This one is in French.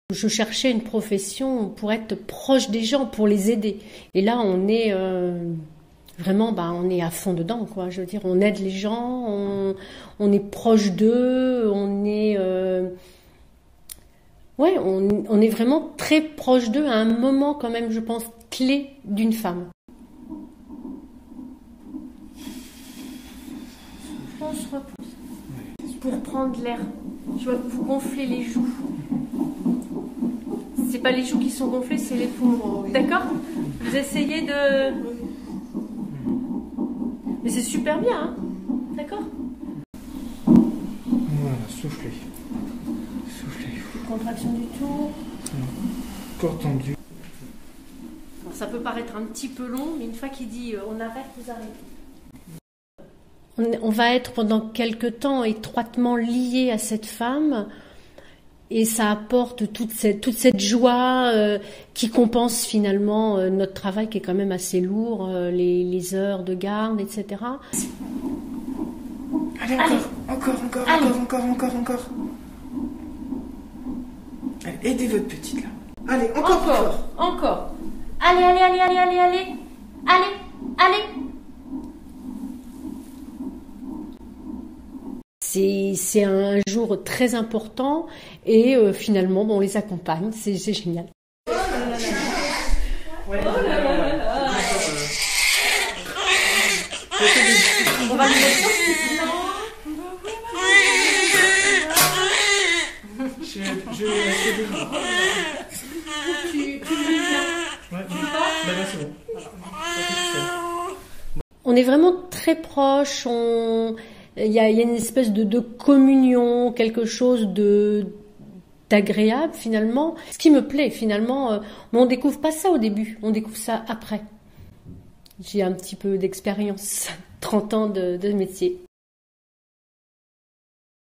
Je cherchais une profession pour être proche des gens, pour les aider. Et là, on est vraiment, on est à fond dedans, quoi. Je veux dire, on aide les gens, on est proche d'eux, on est vraiment très proche d'eux à un moment quand même, je pense, clé d'une femme. On se repose pour prendre l'air. Je vois que vous gonflez les joues. C'est pas les joues qui sont gonflées, c'est les poumons. D'accord? Vous essayez de... Mais c'est super bien, hein? D'accord? Voilà, soufflez. Soufflez. Contraction du tour. Corps tendu. Alors, ça peut paraître un petit peu long, mais une fois qu'il dit on arrête, vous arrêtez. On va être pendant quelque temps étroitement lié à cette femme et ça apporte toute cette joie qui compense finalement notre travail qui est quand même assez lourd, les heures de garde, etc. Allez, encore. Allez, aidez votre petite là. Allez, Encore. Allez. C'est un jour très important et finalement on les accompagne, c'est génial. Oh là là. On va le mettre. On est vraiment très proches, il y a une espèce de communion, quelque chose d'agréable finalement. Ce qui me plaît finalement, mais on découvre pas ça au début, on découvre ça après. J'ai un petit peu d'expérience, 30 ans de métier.